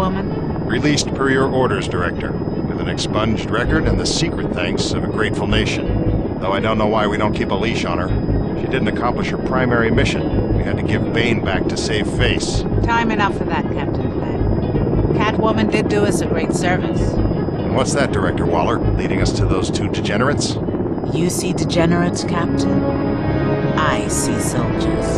Catwoman? Released per your orders, Director, with an expunged record and the secret thanks of a grateful nation. Though I don't know why we don't keep a leash on her. She didn't accomplish her primary mission. We had to give Bane back to save face. Time enough for that, Captain Flynn. Catwoman did do us a great service. And what's that, Director Waller? Leading us to those two degenerates? You see degenerates, Captain? I see soldiers.